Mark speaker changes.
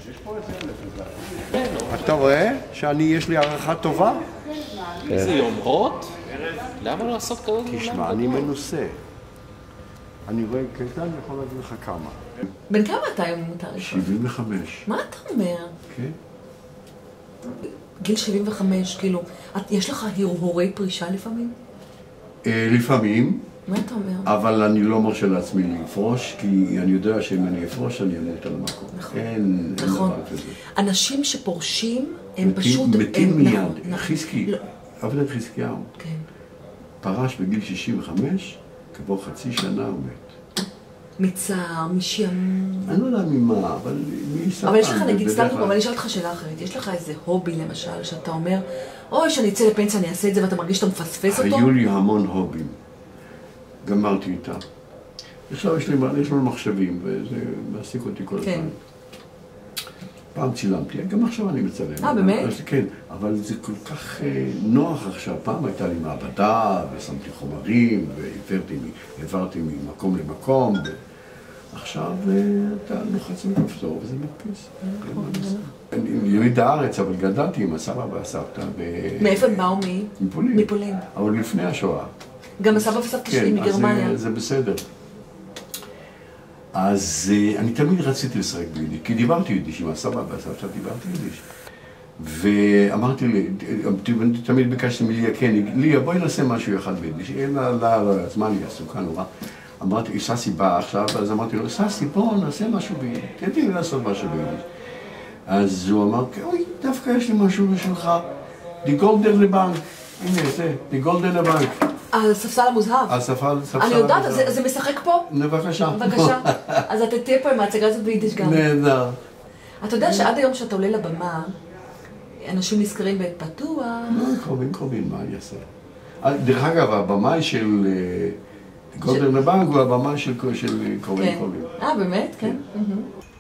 Speaker 1: אתה רואה יש לי הערכה טובה?
Speaker 2: איזה יומרות? למה לא לעשות כזאת?
Speaker 1: תשמע, אני מנוסה. אני רואה קטן ויכול להגיד לך כמה.
Speaker 3: בן כמה אתה היום מותר לשאול?
Speaker 1: 75.
Speaker 3: מה אתה אומר?
Speaker 1: כן.
Speaker 3: גיל 75, כאילו, יש לך הרהורי פרישה לפעמים?
Speaker 1: לפעמים.
Speaker 3: מה אתה אומר?
Speaker 1: אבל אני לא מרשה לעצמי לפרוש, כי אני יודע שאם אני אפרוש, אני אמות על המקום. אין דבר כזה.
Speaker 3: אנשים שפורשים, הם פשוט...
Speaker 1: מתים מיד. חזקי, אבנר חזקיהו.
Speaker 3: כן.
Speaker 1: פרש בגיל 65, כעבור חצי שנה הוא מת.
Speaker 3: מצער, משעמום.
Speaker 1: אני לא יודע ממה, אבל מי ספן.
Speaker 3: אבל יש לך, נגיד, סתם כמו, אבל אני אשאל אותך שאלה אחרת. יש לך איזה הובי, למשל, שאתה אומר, אוי, שאני אצא לפנסיה, אני אעשה את זה, ואתה מרגיש שאתה מפספס אותו?
Speaker 1: היו לי המון הובים. גמרתי איתם. עכשיו יש לנו מחשבים, וזה מעסיק אותי כל הזמן. פעם צילמתי, גם עכשיו אני מצלם.
Speaker 3: באמת?
Speaker 1: כן, אבל זה כל כך נוח עכשיו. פעם הייתה לי מעבדה, ושמתי חומרים, והעברתי ממקום למקום. עכשיו אתה לוחץ מכפתור, וזה מדפיס. אני יליד הארץ, אבל גדלתי עם הסבא והסבתא.
Speaker 3: מאיפה הם באו?
Speaker 1: מפולין.
Speaker 3: מפולין.
Speaker 1: אבל לפני השואה.
Speaker 3: גם הסבא וסבתא שלי מגרמניה.
Speaker 1: כן, אז זה בסדר. אז אני תמיד רציתי לשחק ביידיש, כי דיברתי יידיש עם הסבא והסבתא, דיברתי יידיש. ואמרתי לי, תמיד ביקשתי מליה, כן, ליה, בואי נעשה משהו אחד ביידיש. לא, הזמן היא עסוקה נורא. אמרתי, ססי בא עכשיו, אז אמרתי לו, ססי, בוא נעשה משהו ביידיש. תדעי לי לעשות משהו ביידיש. אז הוא אמר, אוי, דווקא יש לי משהו בשבילך. די גולדן לבנק. הנה, זה, די גולדן לבנק.
Speaker 3: הספסל המוזהב. אני יודעת, זה משחק פה?
Speaker 1: בבקשה.
Speaker 3: בבקשה. אז אתה תהיה פה עם ההצגה הזאת ביידיש גם.
Speaker 1: נהדר.
Speaker 3: אתה יודע שעד היום שאתה עולה לבמה, אנשים נזכרים בפתוח.
Speaker 1: קרובין, מה אני אעשה? דרך אגב, הבמה של גולדן לבנק הוא הבמה של קרובין.
Speaker 3: באמת? כן.